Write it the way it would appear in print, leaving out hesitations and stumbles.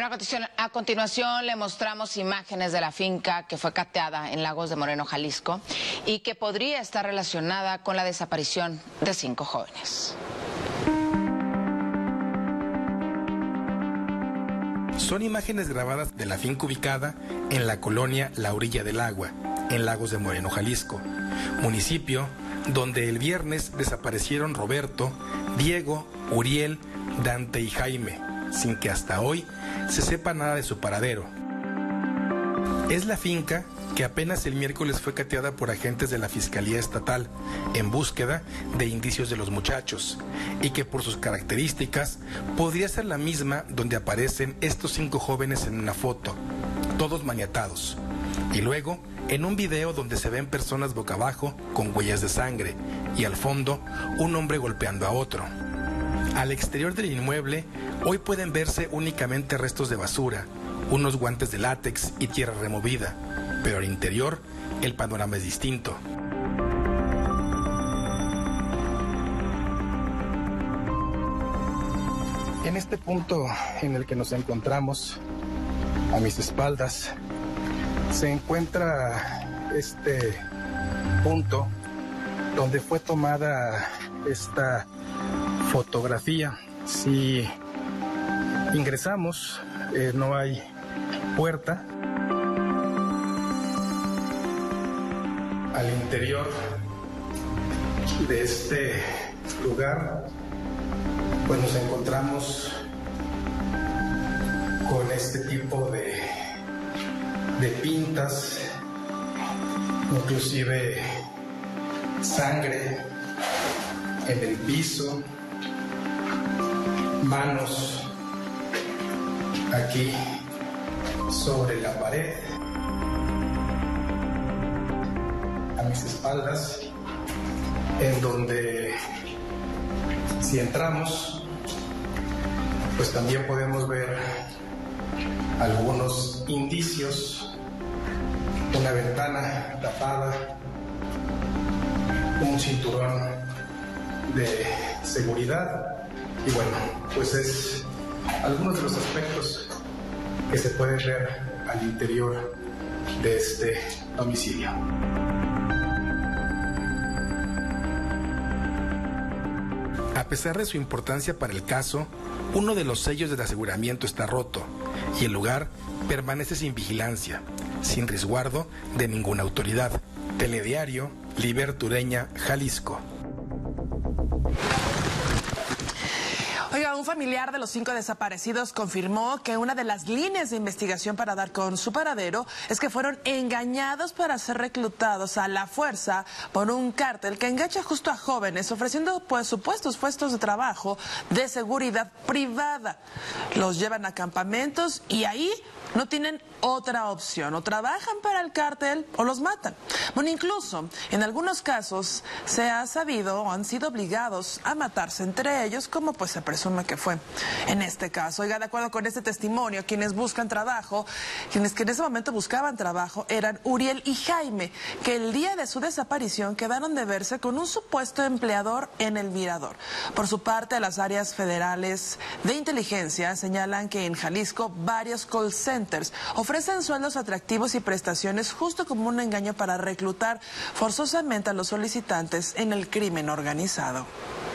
Bueno, a continuación le mostramos imágenes de la finca que fue cateada en Lagos de Moreno, Jalisco, y que podría estar relacionada con la desaparición de 5 jóvenes. Son imágenes grabadas de la finca ubicada en la colonia La Orilla del Agua, en Lagos de Moreno, Jalisco, municipio donde el viernes desaparecieron Roberto, Diego, Uriel, Dante y Jaime, sin que hasta hoy se sepa nada de su paradero. Es la finca que apenas el miércoles fue cateada por agentes de la Fiscalía Estatal en búsqueda de indicios de los muchachos y que por sus características podría ser la misma donde aparecen estos 5 jóvenes en una foto, todos maniatados, y luego en un video donde se ven personas boca abajo con huellas de sangre y al fondo un hombre golpeando a otro. Al exterior del inmueble hoy pueden verse únicamente restos de basura, unos guantes de látex y tierra removida, pero al interior el panorama es distinto. En este punto en el que nos encontramos, a mis espaldas, se encuentra este punto donde fue tomada esta fotografía. Si ingresamos, no hay puerta. Al interior de este lugar, pues nos encontramos con este tipo de pintas, inclusive sangre en el piso, manos aquí sobre la pared, a mis espaldas, en donde si entramos, pues también podemos ver algunos indicios, una ventana tapada, un cinturón de seguridad y bueno, pues es algunos de los aspectos que se pueden ver al interior de este domicilio. A pesar de su importancia para el caso, uno de los sellos del aseguramiento está roto y el lugar permanece sin vigilancia, sin resguardo de ninguna autoridad. Telediario, Libertad Ureña, Jalisco. Oiga, un familiar de los 5 desaparecidos confirmó que una de las líneas de investigación para dar con su paradero es que fueron engañados para ser reclutados a la fuerza por un cártel que engancha justo a jóvenes ofreciendo pues supuestos puestos de trabajo de seguridad privada. Los llevan a campamentos y ahí no tienen otra opción, o trabajan para el cártel o los matan. Bueno, incluso en algunos casos se ha sabido o han sido obligados a matarse entre ellos, como pues se presume que fue en este caso. Oiga, de acuerdo con este testimonio, quienes buscan trabajo, quienes que en ese momento buscaban trabajo eran Uriel y Jaime, que el día de su desaparición quedaron de verse con un supuesto empleador en el Mirador. Por su parte, las áreas federales de inteligencia señalan que en Jalisco varios call centers ofrecen sueldos atractivos y prestaciones justo como un engaño para reclutar forzosamente a los solicitantes en el crimen organizado.